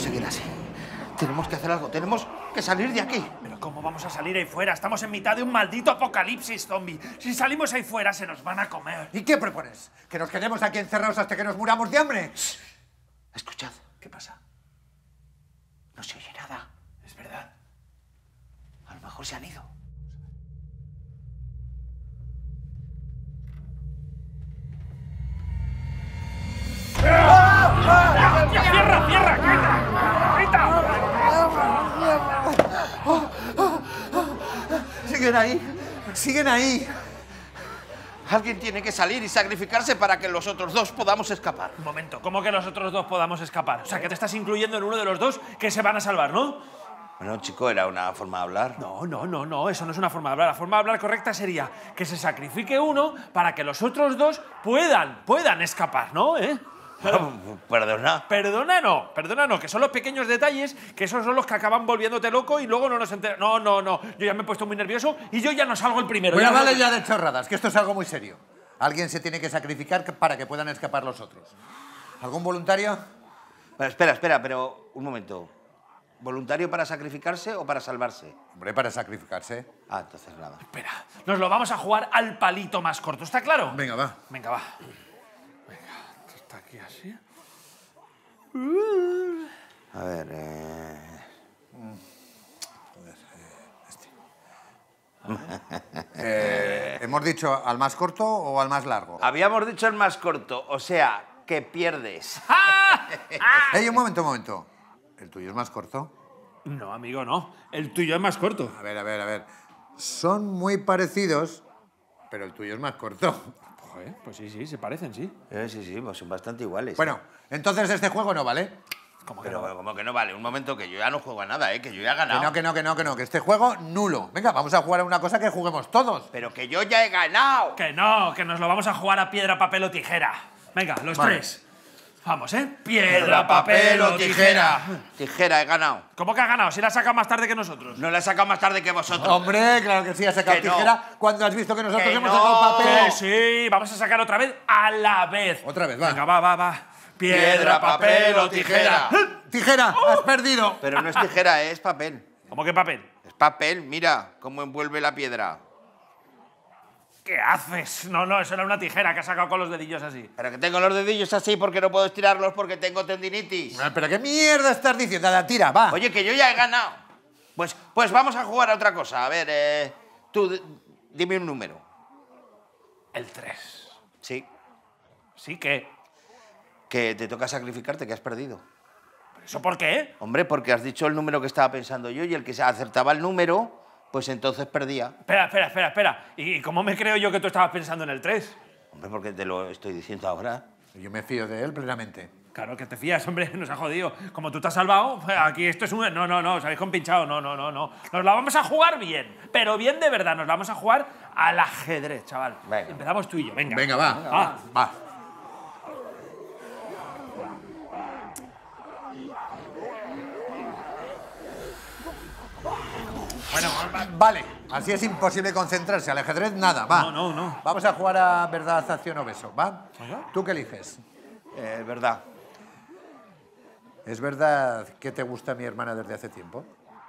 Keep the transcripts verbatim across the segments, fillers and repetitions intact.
seguir así. Tenemos que hacer algo. Tenemos que salir de aquí. ¿Pero cómo vamos a salir ahí fuera? Estamos en mitad de un maldito apocalipsis, zombie. Si salimos ahí fuera, se nos van a comer. ¿Y qué propones? ¿Que nos quedemos aquí encerrados hasta que nos muramos de hambre? Shh. Escuchad. ¿Qué pasa? No se oye nada. Es verdad. A lo mejor se han ido. ¡Ya, ya, cierra, cierra! ¡Grita! Siguen ahí. Siguen ahí. Alguien tiene que salir y sacrificarse para que los otros dos podamos escapar. Un momento, ¿cómo que los otros dos podamos escapar? O sea, que te estás incluyendo en uno de los dos que se van a salvar, ¿no? Bueno, chico, era una forma de hablar. No, no, no, no, eso no es una forma de hablar. La forma de hablar correcta sería que se sacrifique uno para que los otros dos puedan, puedan escapar, ¿no? ¿Eh? Pero, perdona. Perdona no, perdona no, que son los pequeños detalles, que esos son los que acaban volviéndote loco y luego no nos enteramos. No, no, no, yo ya me he puesto muy nervioso y yo ya no salgo el primero. Bueno, ya vale no... ya de chorradas, que esto es algo muy serio. Alguien se tiene que sacrificar para que puedan escapar los otros. ¿Algún voluntario? Bueno, espera, espera, pero un momento. ¿Voluntario para sacrificarse o para salvarse? Hombre, para sacrificarse. Ah, entonces nada. Espera, nos lo vamos a jugar al palito más corto, ¿está claro? Venga, va. Venga, va. Venga, esto está aquí así. A ver, eh... eh, ¿Hemos dicho al más corto o al más largo? Habíamos dicho el más corto, o sea, que pierdes. Ey, un momento, un momento. ¿El tuyo es más corto? No, amigo, no. El tuyo es más corto. A ver, a ver, a ver. Son muy parecidos, pero el tuyo es más corto. Joder, pues sí, sí, se parecen, sí. Eh, sí, sí, pues son bastante iguales. Bueno, entonces este juego no vale. ¿Cómo que Pero no? como que no vale, un momento que yo ya no juego a nada, ¿eh? Que yo ya he Que ganado. no, que no, que no, que no, que este juego nulo. Venga, vamos a jugar a una cosa que juguemos todos. Pero que yo ya he ganado. Que no, que nos lo vamos a jugar a piedra, papel o tijera. Venga, los Vale. tres. Vamos, ¿eh? Piedra, papel o tijera. Tijera, he ganado. ¿Cómo que ha ganado? Si la ha sacado más tarde que nosotros. No la he sacado más tarde que vosotros. Hombre, claro que sí, has sacado Que no. tijera cuando has visto que nosotros Que hemos no. sacado papel. Que sí, vamos a sacar otra vez a la vez. Otra vez, va. Venga, va, va, va. Piedra, papel o tijera. Tijera, has perdido. Pero no es tijera, ¿eh? Es papel. ¿Cómo que papel? Es papel, mira cómo envuelve la piedra. ¿Qué haces? No, no, eso era una tijera que ha sacado con los dedillos así. Pero que tengo los dedillos así porque no puedo estirarlos porque tengo tendinitis. ¿Pero qué mierda estás diciendo? La tira, va. Oye, que yo ya he ganado. Pues, pues vamos a jugar a otra cosa. A ver, eh, tú d- dime un número. El tres. Sí. Sí, ¿qué? Que te toca sacrificarte, que has perdido. ¿Eso por qué? Hombre, porque has dicho el número que estaba pensando yo y el que se acertaba el número, pues entonces perdía. Espera, espera, espera, espera. ¿Y cómo me creo yo que tú estabas pensando en el tres? Hombre, porque te lo estoy diciendo ahora. Yo me fío de él plenamente. Claro que te fías, hombre, nos ha jodido. Como tú te has salvado, aquí esto es un... No, no, no, os habéis compinchado, no, no, no, no. Nos la vamos a jugar bien, pero bien de verdad, nos la vamos a jugar al ajedrez, chaval. Venga. Empezamos tú y yo, venga. Venga, va. Va. Va. Bueno, va- vale. Así es imposible concentrarse. Al ajedrez, nada. Va. No, no, no. Vamos a jugar a verdad, acción o beso. ¿Va? Venga. ¿Tú qué eliges? Eh, verdad. ¿Es verdad que te gusta mi hermana desde hace tiempo?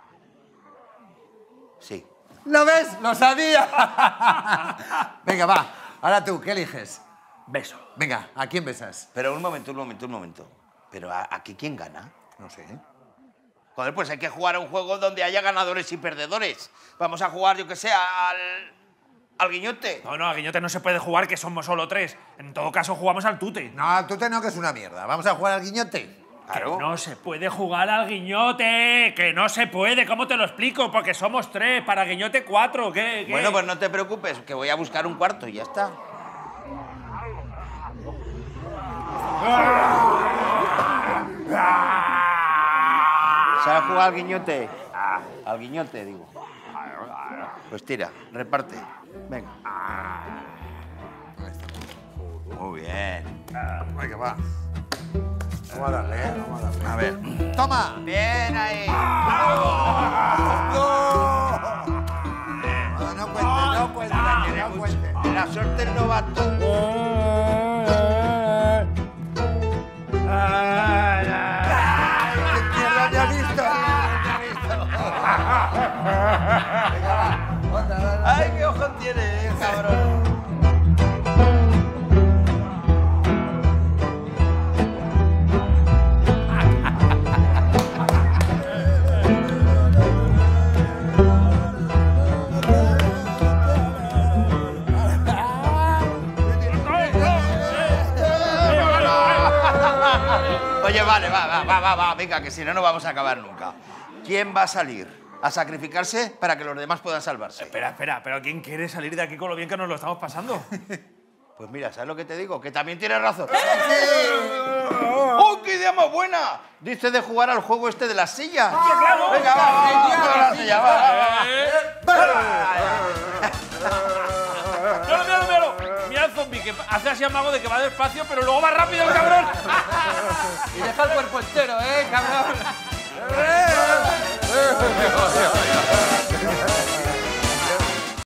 Sí. ¿Lo ves? ¡Lo sabía! Venga, va. Ahora tú, ¿qué eliges? Beso. Venga, ¿a quién besas? Pero un momento, un momento, un momento. Pero ¿a- aquí quién gana? No sé. Joder, pues hay que jugar a un juego donde haya ganadores y perdedores. Vamos a jugar, yo que sé, al... al guiñote. No, no, a Guiñote no se puede jugar, que somos solo tres. En todo caso, jugamos al tute. No, tú te no, que es una mierda. Vamos a jugar al guiñote. Claro. Que no se puede jugar al Guiñote. Que no se puede. ¿Cómo te lo explico? Porque somos tres, para Guiñote cuatro. ¿Qué? ¿Qué? Bueno, pues no te preocupes, que voy a buscar un cuarto y ya está. ¿Sabes jugar al guiñote? Al guiñote, digo. Pues tira, reparte. Venga. Muy bien. Venga, va. Vamos a darle, ¿eh? Vamos a darle. A ver. ¡Toma! Bien ahí. ¡No! No, no cuente, no cuente, no cuente. La suerte es novato. ¡Qué mierda tiene, cabrón. Oye, vale, va, va, va, va, va, venga, que si no, no vamos a acabar nunca. ¿Quién va a salir a sacrificarse para que los demás puedan salvarse? Espera, espera, pero ¿quién quiere salir de aquí con lo bien que nos lo estamos pasando? Pues mira, ¿sabes lo que te digo? Que también tienes razón. ¡Oh, qué idea más buena! Dice de jugar al juego este de las sillas. ¡Ah, claro! Venga, va, va, va, va, la silla, va, va, va. ¡Míralo, míralo, míralo! Mira al zombie que hace así amago de que va despacio, pero luego va rápido el cabrón. Y deja el cuerpo entero, ¿eh, cabrón?